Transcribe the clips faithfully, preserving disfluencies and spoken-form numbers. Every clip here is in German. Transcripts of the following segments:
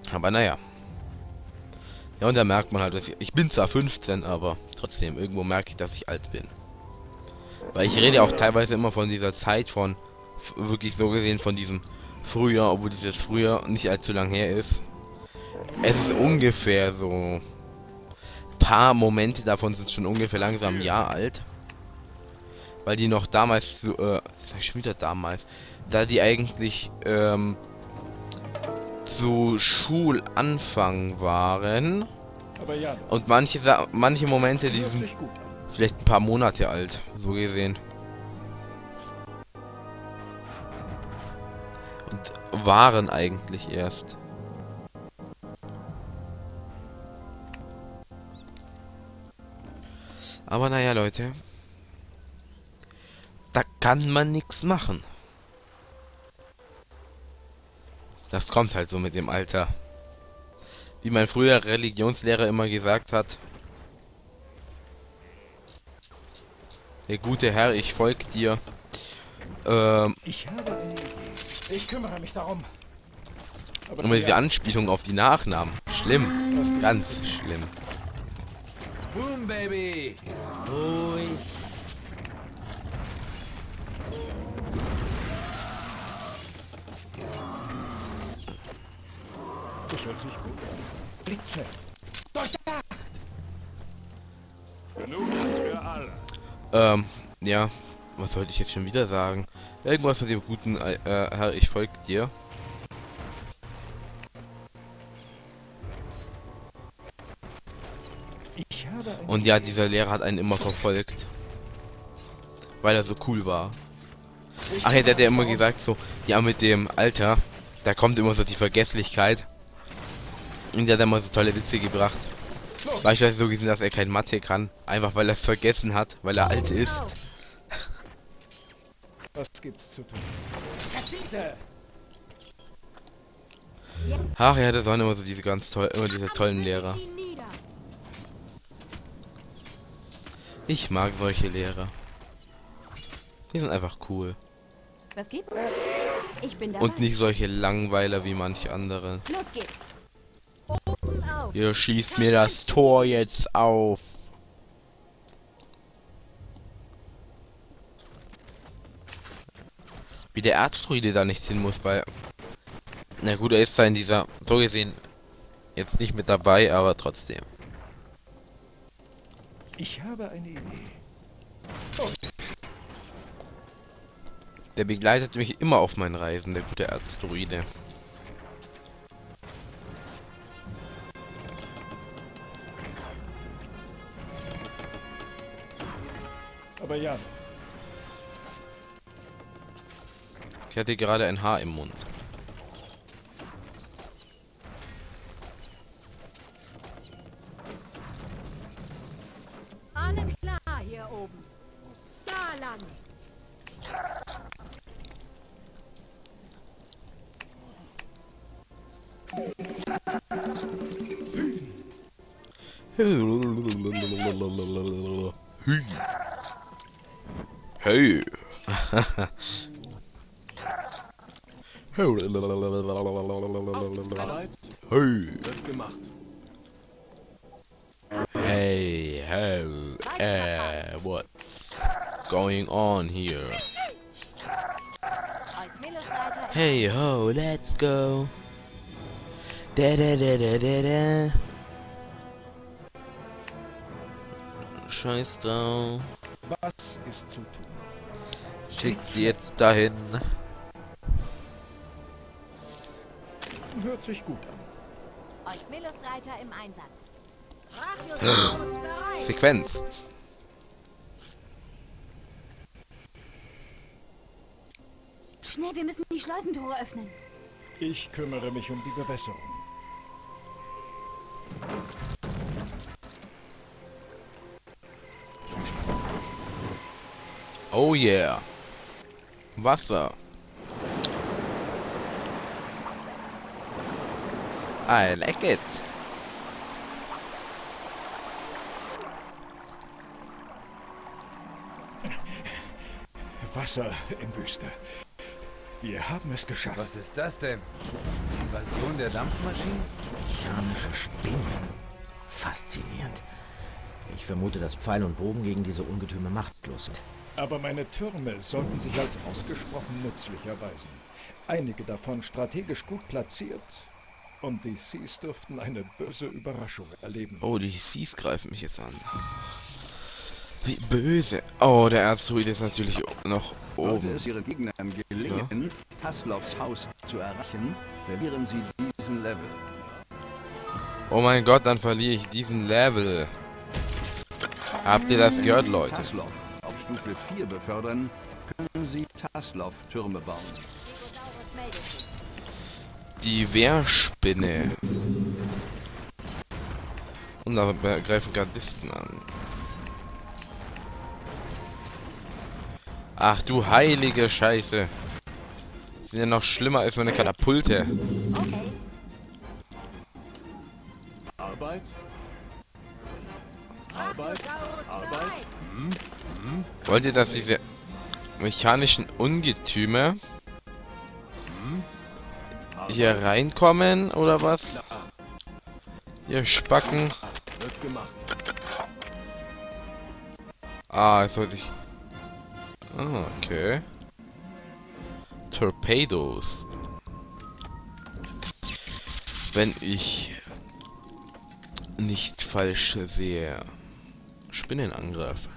Aber naja. Ja, und da merkt man halt, dass ich, ich bin zwar fünfzehn, aber trotzdem, irgendwo merke ich, dass ich alt bin. Weil ich rede ja auch teilweise immer von dieser Zeit von, wirklich so gesehen von diesem Frühjahr, obwohl dieses Frühjahr nicht allzu lang her ist. Es ist ungefähr so, ein paar Momente davon sind schon ungefähr langsam ein Jahr alt. Weil die noch damals, so, äh, sag ich schon wieder damals, da die eigentlich, ähm, zu Schulanfang waren. Aber ja, Und manche, Sa manche Momente, die sind vielleicht ein paar Monate alt, so gesehen. Und waren eigentlich erst. Aber naja, Leute. Da kann man nichts machen. Das kommt halt so mit dem Alter. Wie mein früherer Religionslehrer immer gesagt hat. Der gute Herr, ich folg dir. Ähm, ich habe eine Idee. Ich kümmere mich darum. Aber immer diese ja. Anspielung auf die Nachnamen. Schlimm. Ganz schlimm. Boom, Baby! Ruhig. Das hört sich gut an. Blitzschnell. Durchdacht! Genug Platz für alle. Ähm, ja. Was sollte ich jetzt schon wieder sagen? Irgendwas mit dem guten äh, Herr, ich folg dir. Ich habe eine Und ja, dieser Lehrer hat einen immer verfolgt. Weil er so cool war. Ach ja, der hat ja immer gesagt so, ja mit dem Alter, da kommt immer so die Vergesslichkeit. Und der hat immer so tolle Witze gebracht. Beispielsweise so gesehen, dass er kein Mathe kann. Einfach weil er es vergessen hat, weil er alt ist. Was gibt's zu tun? Ach ja, das waren immer so diese ganz toll, immer diese tollen Lehrer. Ich mag solche Lehrer. Die sind einfach cool. Was gibt's? Ich bin da. Und nicht solche Langweiler wie manche andere. Los geht's. Oben auf. Ihr schießt mir das Tor jetzt auf. Wie der Erzdruide da nicht hin muss, weil... Na gut, er ist zwar in dieser... So gesehen jetzt nicht mit dabei, aber trotzdem. Ich habe eine Idee. Der begleitet mich immer auf meinen Reisen, der gute Erzdruide. Aber ja. Ich hatte gerade ein Haar im Mund. Alle klar hier oben. Da lang. Hey. Hey. Wird gemacht. Hey, hey, uh, what's going on here? Als Milos-Reiter. Hey ho, let's go. Da da da da da da. Scheiß drauf. Was ist zu tun? Schick sie jetzt dahin. Hört sich gut an. Als Milos-Reiter im Einsatz. Brachios bereit. Sequenz. Schnell, wir müssen die Schleusentore öffnen. Ich kümmere mich um die Bewässerung. Oh yeah. Wasser. I like it. Wasser in Wüste. Wir haben es geschafft. Was ist das denn? Invasion der Dampfmaschinen? Mechanische Spinnen. Faszinierend. Ich vermute, dass Pfeil und Bogen gegen diese Ungetüme machtlos sind. Aber meine Türme sollten sich als ausgesprochen nützlich erweisen. Einige davon strategisch gut platziert. Und die Seas dürften eine böse Überraschung erleben. Oh, die Seas greifen mich jetzt an. Wie böse. Oh, der Erzdruide ist natürlich noch Sollte oben. es Ihren Gegnern gelingen, Taslovs Haus zu erreichen, verlieren Sie diesen Level. Oh mein Gott, dann verliere ich diesen Level. Habt ihr das gehört, Leute? Taslov auf Stufe vier befördern, können Sie Taslov-Türme bauen. Die Wehrspinne. Und da greifen Gardisten an. Ach du heilige Scheiße. Sind ja noch schlimmer als meine Katapulte. Okay. Arbeit? Arbeit? Arbeit? Wollt ihr, dass diese mechanischen Ungetüme hier reinkommen oder was? Ihr Spacken. Wird gemacht. Ah, jetzt sollte ich... Ah, okay. Torpedos. Wenn ich nicht falsch sehe. Spinnenangriff.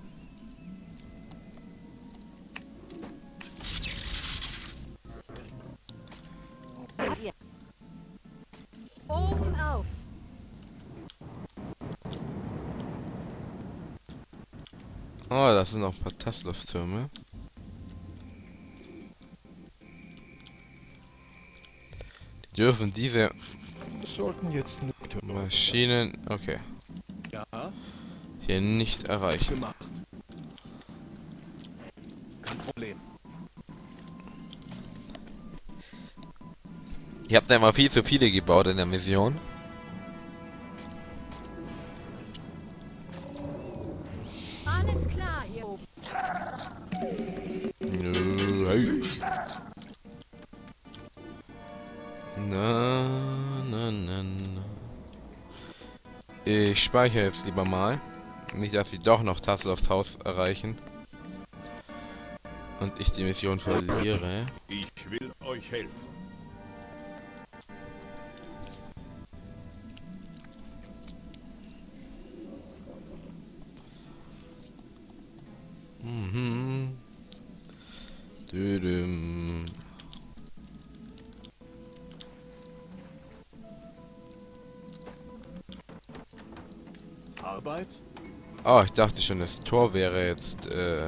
Oben auf. Oh, das sind noch ein paar Taslov-Türme. Die dürfen diese Sollten jetzt nur Türme. Maschinen, okay, Ja, hier nicht erreichen. gemacht. Kein Problem. Ihr habt einmal viel zu viele gebaut in der Mission. Alles klar hier oben. Nö, hey. Na, na, na, na. Ich speichere jetzt lieber mal. Nicht, dass sie doch noch Taslovs Haus erreichen. Und ich die Mission verliere. Ich will euch helfen. Mhm. Düdüm. Arbeit? Oh, ich dachte schon, das Tor wäre jetzt äh,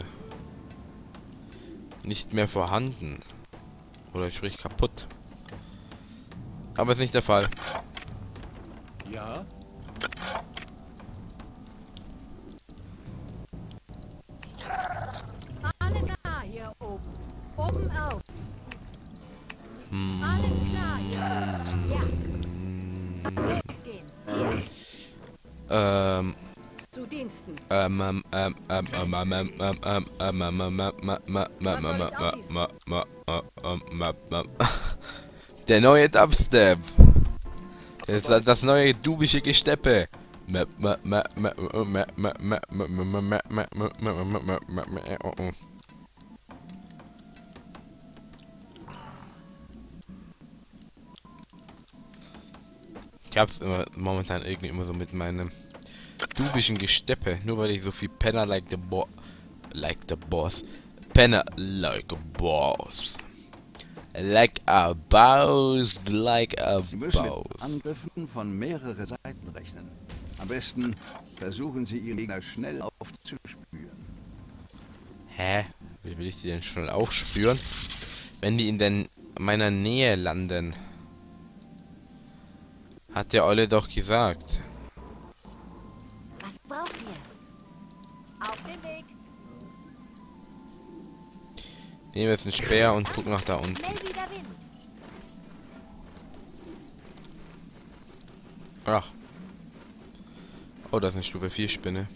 nicht mehr vorhanden. Oder sprich kaputt. Aber ist nicht der Fall. Ja. Alles klar hier oben. Oben auf. Hm. Alles klar hier oben. Ja. Jetzt gehen. Ähm. Zu Diensten. Ähm, ähm, ähm, ähm, ähm, ähm, ähm, ähm, ähm, ähm, ähm, ähm, ähm, ähm, ähm, ähm, ähm, ähm, ähm, der neue Dubstep. Das, das neue dubische Gesteppe. Ich hab's immer momentan irgendwie immer so mit meinem dubischen Gesteppe, nur weil ich so viel Penner like the bo like the boss. Penner like a boss. Like a boss, like a Sie müssen mit boss. Angriffen von mehreren Seiten rechnen. Am besten versuchen Sie Ihren Gegner schnell aufzuspüren. Hä? Wie will ich die denn schnell aufspüren? Wenn die in den meiner Nähe landen. Hat der Olle doch gesagt. Was braucht ihr? Auf den Weg. Nehmen wir jetzt einen Speer und gucken nach da unten. Schnell wieder Wind. Ach. Oh, das ist eine Stufe vier Spinne.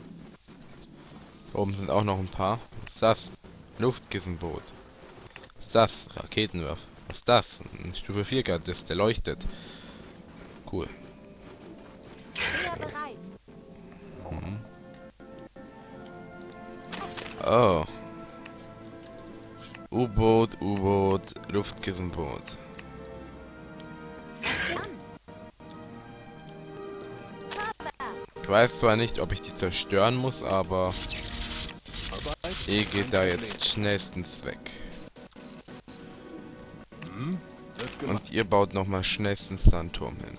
Da oben sind auch noch ein paar. Was ist das? Luftkissenboot. Was ist das? Raketenwerfer. Was ist das? Ein Stufe vier Gardist, der leuchtet. Cool. Wer bereit? Mhm. Oh. U-Boot, U-Boot, Luftkissenboot. Dann. Ich weiß zwar nicht, ob ich die zerstören muss, aber Arbeit? ihr geht da jetzt schnellstens weg. Hm? Wird gemacht. Und ihr baut nochmal schnellstens da einen Turm hin.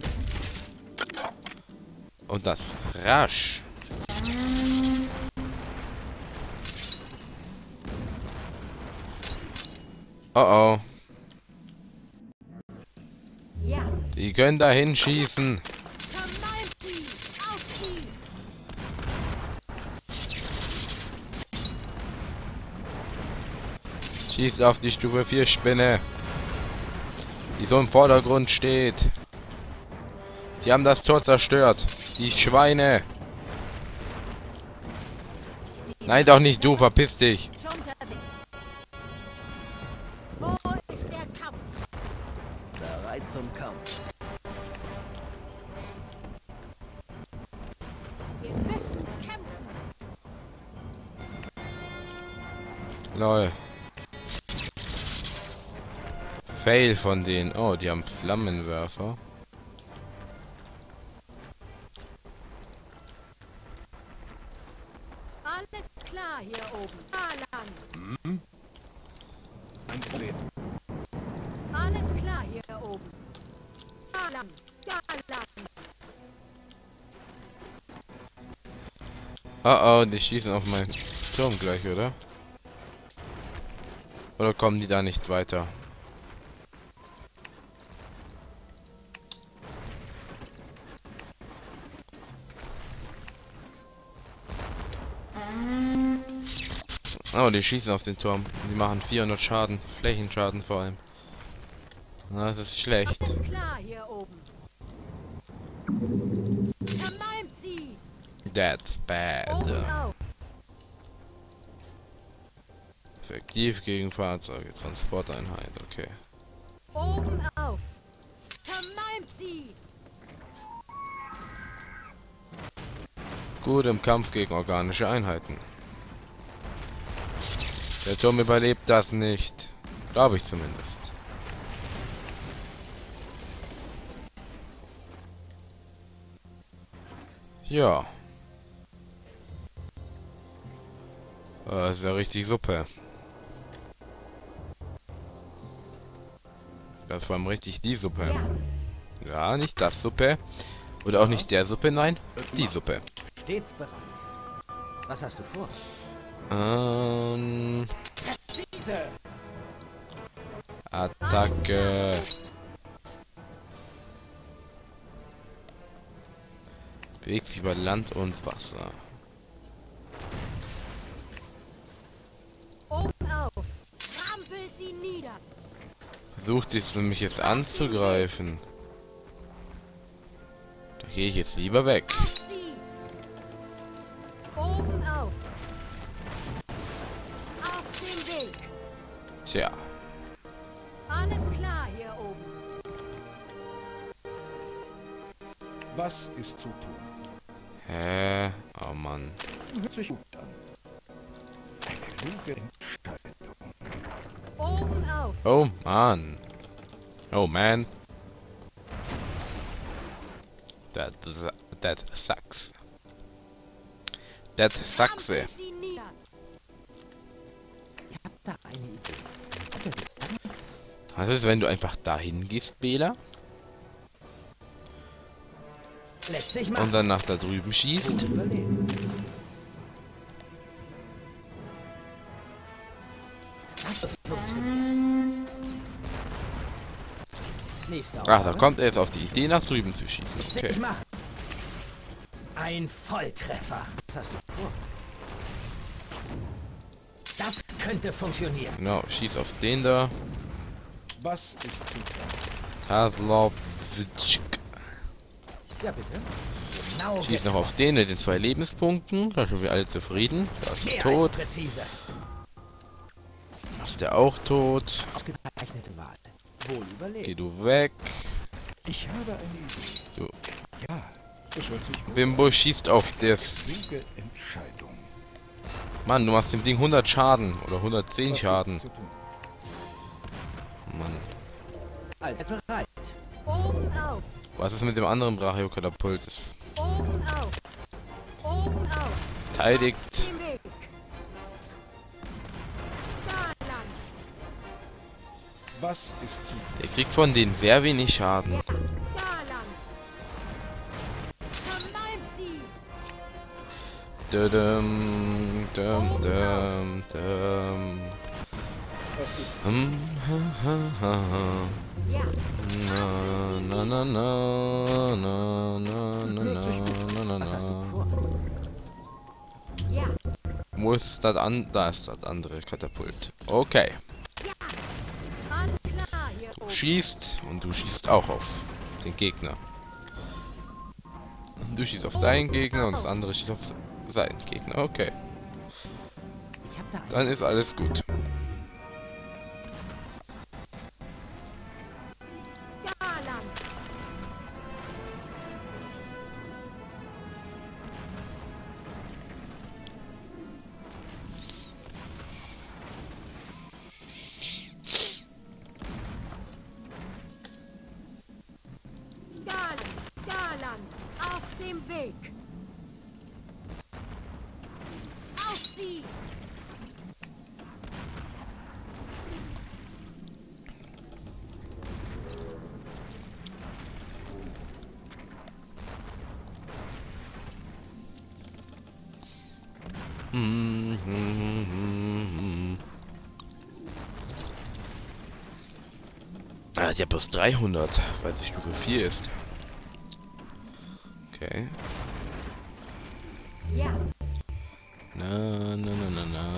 Und das rasch. Oh oh. Ja. Die können da hinschießen. Vermeint sie. Auf sie. Schießt auf die Stufe vier Spinne. Die so im Vordergrund steht. Die haben das Tor zerstört. Die Schweine. Nein, doch nicht du, verpiss dich. Schon fertig. Wo ist der Kampf? Bereit zum Kampf. Wir müssen kämpfen. Lol. Fail von denen. Oh, die haben Flammenwerfer. Alles klar hier oben. Alan. Hm? Ein Problem. Alles klar hier oben. Alan. Alan. Oh oh, die schießen auf meinen Turm gleich, oder? Oder kommen die da nicht weiter? Oh, die schießen auf den Turm. Die machen vierhundert Schaden. Flächenschaden vor allem. Na, das ist schlecht. Alles klar hier oben. Vermalmt sie. That's bad. Oben auf. Effektiv gegen Fahrzeuge. Transporteinheit, okay. Oben auf. Vermalmt sie. Gut im Kampf gegen organische Einheiten. Der Turm überlebt das nicht. Glaube ich zumindest. Ja. Das ist ja richtig Suppe. Das war vor allem richtig die Suppe. Ja. Ja, nicht das Suppe. Oder auch nicht der Suppe, nein. Die Suppe. Stets bereit. Was hast du vor? Ähm... Attacke. Bewegt sich über Land und Wasser. Oben auf. Trampelt sie nieder. Versucht es nämlich jetzt anzugreifen. Da gehe ich jetzt lieber weg. Auf sie. Oben auf. Auf den Weg. Tja. Alles klar hier oben. Was ist zu tun? Hä? Oh Mann. Hört sich gut an. Eine kluge Entscheidung. Oben auf. Oh Mann. Oh man. That, that sucks. That sucks. Trampelt sie nieder. Ich hab da eine Idee. Was ist, wenn du einfach dahin gehst, Bela? Lässt sich Und machen. dann nach da drüben schießt? Überleben. Das wird funktionieren. Nächste Ach, da Aufgabe. kommt er jetzt auf die Idee, nach drüben zu schießen. Okay. Ich mach. Ein Volltreffer. Was hast du vor? Das könnte funktionieren. Genau, schieß auf den da. Was ist zu tun? Haslowitschk. Ja, bitte. Genau. Schieß noch auf den mit den zwei Lebenspunkten. Da sind wir alle zufrieden. Da ist er Mehr tot. als präzise. Ist der auch tot. Ausgezeichnete Wahl. Wohl überlegt. Geh du weg. Ich habe eine Idee. So. Ja, es wird sich gut. Bimbo schießt auf das. Kluge Entscheidung. Mann, du machst dem Ding hundert Schaden. Oder hundertzehn Was Schaden. gibt's zu tun? Mann. Als bereit. Oben auf, Was ist mit dem anderen Brachio-Katapult? oben auf, oben auf, Verteidigt. den Weg. Da lang, Was ist zu tun? Der kriegt von denen sehr wenig Schaden. da lang. Verleimt sie. Dödüm, düm, düm, düm. Was gibt's? Hm, ha, ha, ha, ha. Ja, Na, na, na, na, na, na, na, na, na, Was hast du na. vor? ja, Wo ist das an? Da ist das andere Katapult. Okay. alles klar hier Du oben. schießt und du schießt auch auf den Gegner. Du schießt auf deinen Gegner und das andere schießt auf seinen Gegner. Okay. Ich hab da einen. Dann ist alles gut. Da lang, da lang, da lang, auf dem Weg. Auf sie. Hm, hm, hm, hm. Ah, ich habe bloß dreihundert, weil es Stufe vier ist. Okay. Ja, Na, na, na, na, na.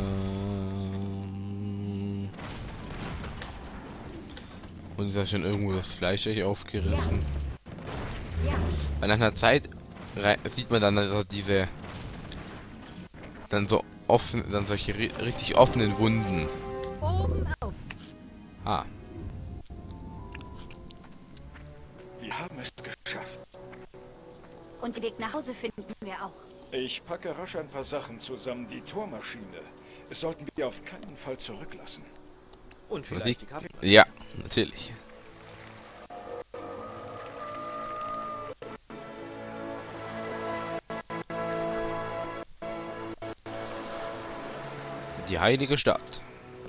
Und ist ja schon irgendwo das Fleisch hier aufgerissen. ja, Weil nach einer Zeit rei- sieht man dann also diese dann so offen, dann solche ri richtig offenen Wunden. oben auf. Ah, Wir haben es geschafft. Und den Weg nach Hause finden wir auch. Ich packe rasch ein paar Sachen zusammen. Die Tormaschine. Es sollten wir auf keinen Fall zurücklassen. Und vielleicht die Kaffee. ja, natürlich. Die heilige Stadt.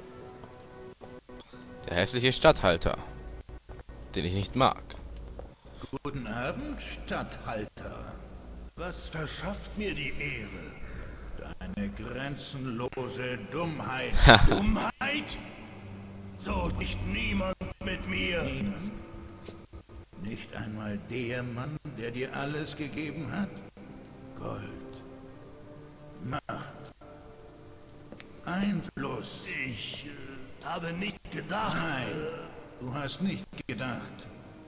Der hässliche Statthalter, den ich nicht mag. Guten Abend, Statthalter. Was verschafft mir die Ehre? Deine grenzenlose Dummheit. Dummheit? So spricht niemand mit mir. Niemand? Nicht einmal der Mann, der dir alles gegeben hat? Gold, Macht, Einfluss. Ich äh, habe nicht gedacht. Nein, du hast nicht gedacht.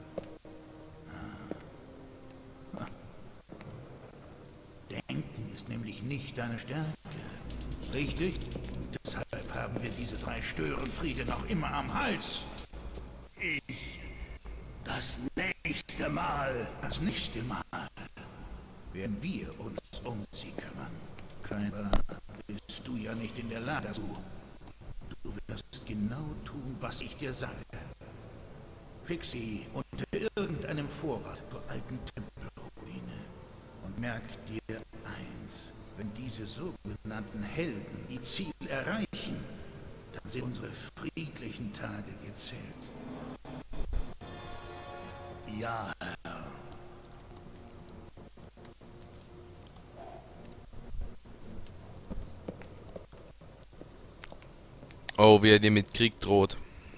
Denken ist nämlich nicht deine Stärke. Richtig? Deshalb haben wir diese drei Störenfriede noch immer am Hals. Ich. Das nächste Mal. Das nächste Mal werden wir uns um sie kümmern. Scheinbar bist du ja nicht in der Lage dazu. Du wirst genau tun, was ich dir sage. Schick sie unter irgendeinem Vorwand zur alten Tempelruine. Und merk dir eins, wenn diese sogenannten Helden die Ziel erreichen, dann sind unsere friedlichen Tage gezählt. Ja, Herr. Oh, wie er dir mit Krieg droht.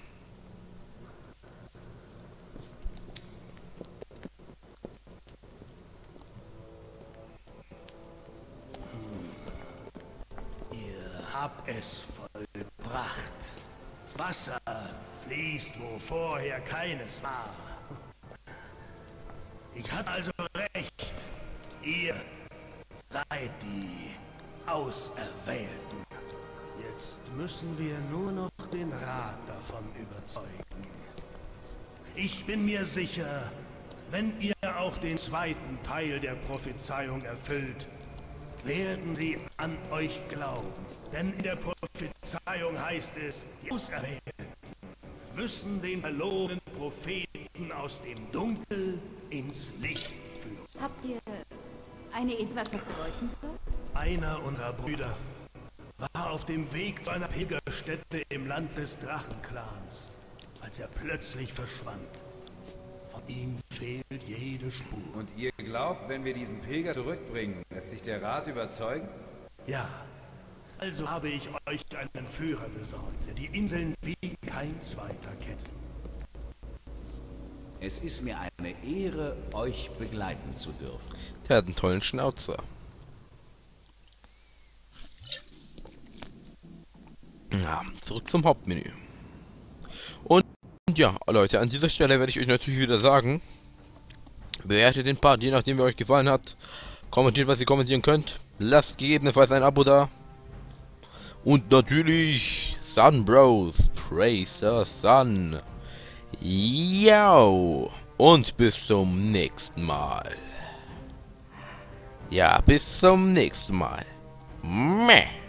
Ihr habt es vollbracht. Wasser fließt, wo vorher keines war. Ich hatte also recht. Ihr seid die Auserwählten. Jetzt müssen wir nur noch den Rat davon überzeugen. Ich bin mir sicher, wenn ihr auch den zweiten Teil der Prophezeiung erfüllt, werden sie an euch glauben. Denn in der Prophezeiung heißt es, die Auserwählten müssen den verlorenen Propheten aus dem Dunkel ins Licht führen. Habt ihr eine Idee, was das bedeuten soll? Einer unserer Brüder war auf dem Weg zu einer Pilgerstätte im Land des Drachenclans, als er plötzlich verschwand. Von ihm fehlt jede Spur. Und ihr glaubt, wenn wir diesen Pilger zurückbringen, lässt sich der Rat überzeugen? Ja, also habe ich euch einen Führer besorgt, der die Inseln wie kein zweiter kennt. Es ist mir eine Ehre, euch begleiten zu dürfen. Der hat einen tollen Schnauzer. Ja, zurück zum Hauptmenü. Und ja, Leute, an dieser Stelle werde ich euch natürlich wieder sagen, bewertet den Part, je nachdem wie euch gefallen hat. Kommentiert, was ihr kommentieren könnt. Lasst gegebenenfalls ein Abo da. Und natürlich Sun Bros, praise the Sun. Yo. Und bis zum nächsten Mal. Ja, bis zum nächsten Mal. Meh.